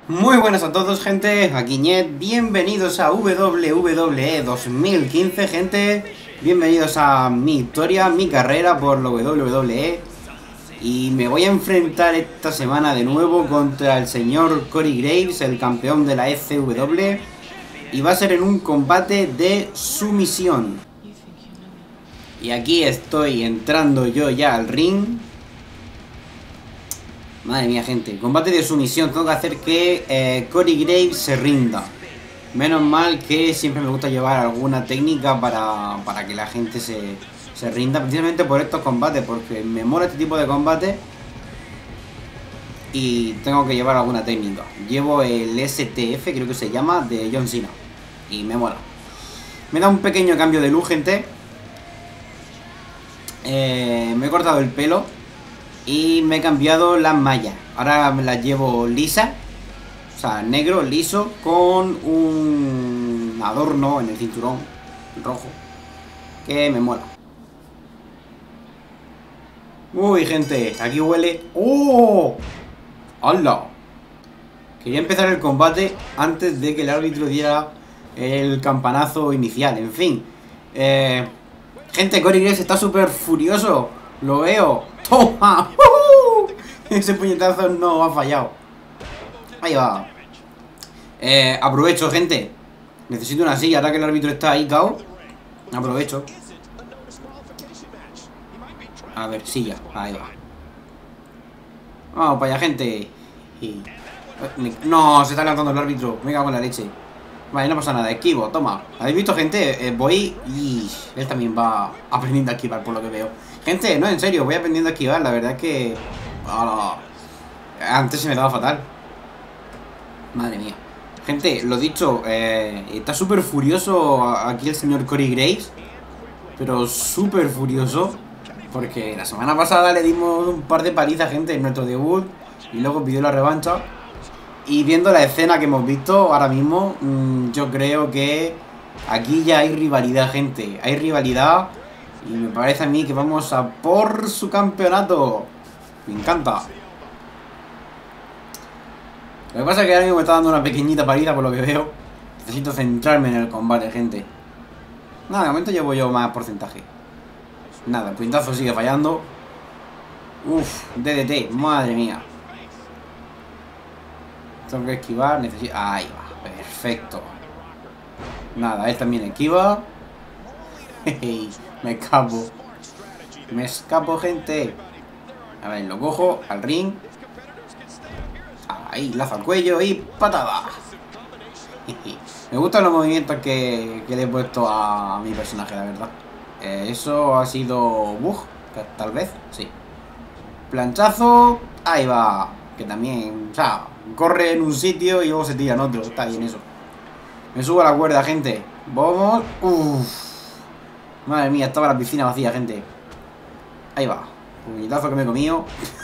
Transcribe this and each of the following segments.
Muy buenas a todos, gente, aquí Ñet, bienvenidos a WWE 2015, gente. Bienvenidos a mi historia, mi carrera por la WWE. Y me voy a enfrentar esta semana de nuevo contra el señor Corey Graves, el campeón de la ECW. Y va a ser en un combate de sumisión. Y aquí estoy entrando yo ya al ring. Madre mía, gente, combate de sumisión. Tengo que hacer que Corey Graves se rinda. Menos mal que siempre me gusta llevar alguna técnica para que la gente se rinda, precisamente por estos combates, porque me mola este tipo de combate y tengo que llevar alguna técnica. Llevo el STF, creo que se llama, de John Cena, y me mola. Me da un pequeño cambio de look, gente. Me he cortado el pelo y me he cambiado las mallas. Ahora me las llevo lisas, o sea, negro, liso, con un adorno en el cinturón rojo, que me mola. Uy, gente, aquí huele. ¡Oh! ¡Hala! Quería empezar el combate antes de que el árbitro diera el campanazo inicial. En fin, gente, Corey Graves está súper furioso. Lo veo. ¡Toma! Ese puñetazo no ha fallado. Ahí va. Aprovecho, gente. Necesito una silla, ahora que el árbitro está ahí, cao. Aprovecho. A ver, silla. Ahí va. Vamos para allá, gente. No, se está levantando el árbitro. Me cago en la leche. Vale, no pasa nada. Esquivo, toma. ¿Habéis visto, gente? Voy y él también va aprendiendo a esquivar, por lo que veo. Gente, no, en serio, voy aprendiendo a esquivar. La verdad es que... antes se me daba fatal. Madre mía. Gente, lo dicho, está súper furioso aquí el señor Corey Graves. Pero súper furioso, porque la semana pasada le dimos un par de palizas, gente, en nuestro debut. Y luego pidió la revancha. Y viendo la escena que hemos visto ahora mismo, yo creo que aquí ya hay rivalidad, gente. Hay rivalidad. Y me parece a mí que vamos a por su campeonato. Me encanta. Lo que pasa es que ahora mismo me está dando una pequeñita paliza, por lo que veo. Necesito centrarme en el combate, gente. Nada, de momento llevo yo más porcentaje. Nada, el puñetazo sigue fallando. Uf, DDT, madre mía. Tengo que esquivar, necesito... Ahí va, perfecto. Nada, él también esquiva. Me escapo. Me escapo, gente. A ver, lo cojo al ring. Ahí, lazo al cuello y patada. Me gustan los movimientos que le he puesto a mi personaje, la verdad. Eso ha sido bug, tal vez, sí. Planchazo, ahí va. Que también, o sea, corre en un sitio y luego se tira en otro. Está bien eso. Me subo a la cuerda, gente. Vamos. Uff. Madre mía, estaba la piscina vacía, gente. Ahí va. Puñetazo que me he comido.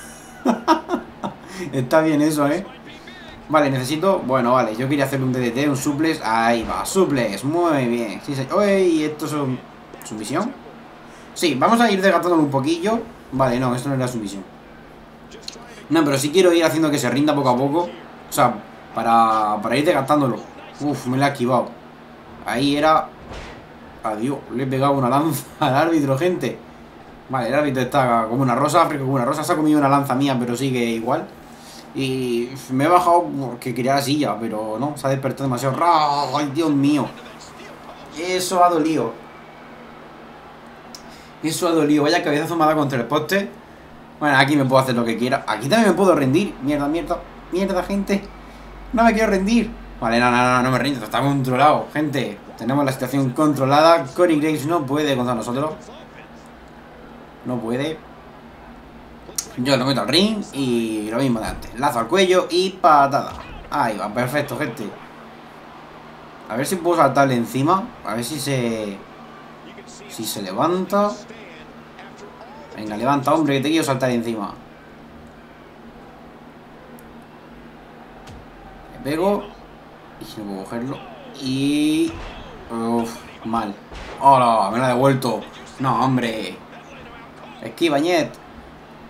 Está bien eso, Vale, necesito... Bueno, vale, yo quería hacer un DDT, un suplex. Ahí va, suplex, muy bien. Sí, sí. Uy, ¿esto es sumisión? Sí, vamos a ir desgastándolo un poquillo. Vale, no, esto no era sumisión. No, pero sí quiero ir haciendo que se rinda poco a poco. O sea, para ir desgastándolo. Uf, me la he esquivado. Ahí era... Adiós, le he pegado una lanza al árbitro, gente. Vale, el árbitro está como una rosa, fresco como una rosa. Se ha comido una lanza mía, pero sigue igual. Y me he bajado porque quería la silla, pero no, se ha despertado demasiado. ¡Ay, Dios mío! Eso ha dolido. Eso ha dolido. Vaya cabezazo me ha dado contra el poste. Bueno, aquí me puedo hacer lo que quiera. Aquí también me puedo rendir. Mierda, mierda, mierda, gente. No me quiero rendir. Vale, no me rindo. Esto está controlado, gente. Tenemos la situación controlada. Corey Graves no puede contra nosotros. No puede. Yo lo meto al ring y lo mismo de antes. Lazo al cuello y patada. Ahí va, perfecto, gente. A ver si puedo saltarle encima. A ver si se levanta. Venga, levanta, hombre, que te quiero saltar encima. Le pego. Y si no puedo cogerlo. Y... Uff, mal. ¡Hola! Me lo ha devuelto. No, hombre. Esquiva, Ñet.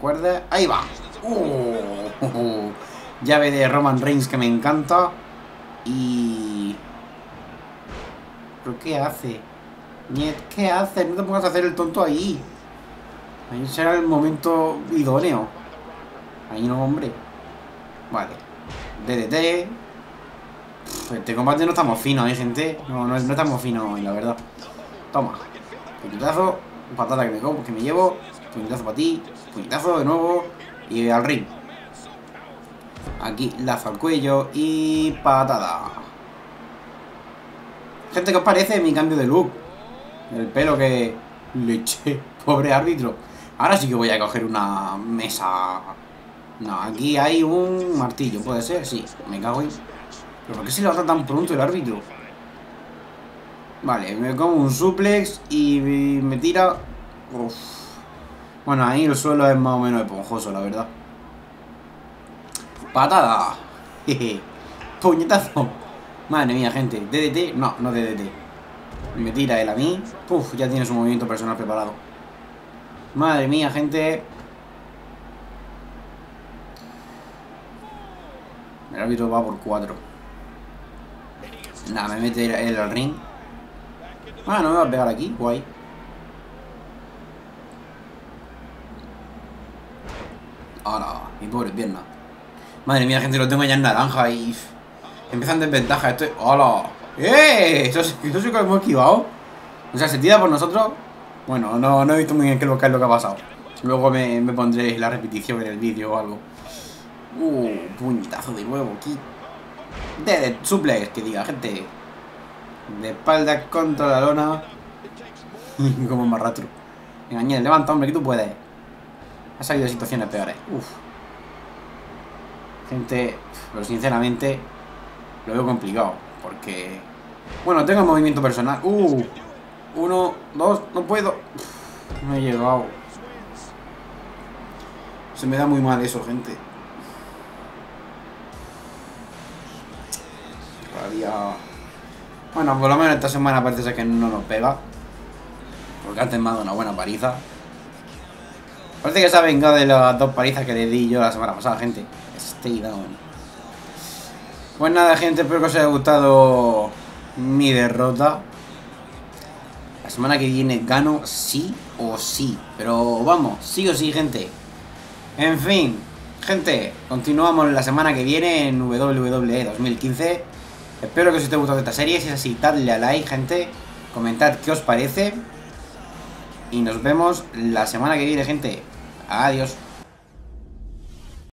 cuerda. Ahí va. Llave de Roman Reigns que me encanta. Y... ¿pero qué hace? Niet, ¿qué hace? No te pongas a hacer el tonto ahí. Ahí será el momento idóneo. Ahí no, hombre. Vale. DDT. Este combate no estamos finos, gente. No estamos finos hoy, la verdad. Toma. Puñetazo. Patada que me llevo. Puñetazo para ti. Puñetazo de nuevo. Y al ring. Aquí lazo al cuello. Y patada. Gente, ¿qué os parece mi cambio de look? El pelo que le eché. Pobre árbitro. Ahora sí que voy a coger una mesa. No, aquí hay un martillo. ¿Puede ser? Sí. Me cago en... ¿pero por qué se levanta tan pronto el árbitro? Vale, me como un suplex y me tira... uf. Bueno, ahí el suelo es más o menos esponjoso, la verdad. Patada. Jeje. Puñetazo. Madre mía, gente. DDT. No, no DDT. Me tira él a mí. Uf, ya tiene su movimiento personal preparado. Madre mía, gente. El árbitro va por 4. Nada, me mete él al ring. Ah, no me va a pegar aquí. Guay. Ahora, mi pobre pierna. Madre mía, gente, lo tengo ya en naranja y... empieza en desventaja. Estoy... ¡hola! Eso sí que hemos esquivado. O sea, se tira por nosotros. Bueno, no he visto muy bien qué es lo que ha pasado. Luego me pondré la repetición en el vídeo o algo. Puñetazo de nuevo aquí. De suplex, que diga, gente. De espalda contra la lona. Como más rato. Venga, Ñel, levanta, hombre, que tú puedes. Ha salido de situaciones peores. Gente, pero sinceramente lo veo complicado. Porque... bueno, tengo movimiento personal. 1, 2, no puedo. No he llegado. Se me da muy mal eso, gente. Rabia. Bueno, por lo menos esta semana parece ser que no nos pega. Porque antes me ha dado una buena paliza. Parece que se ha vengado de las 2 palizas que le di yo la semana pasada, gente. Stay down. Pues nada, gente, espero que os haya gustado mi derrota. La semana que viene gano sí o sí. Pero vamos, sí o sí, gente. En fin, gente, continuamos la semana que viene en WWE 2015. Espero que os esté gustando esta serie. Si es así, dadle a like, gente. Comentad qué os parece. Y nos vemos la semana que viene, gente. Adiós.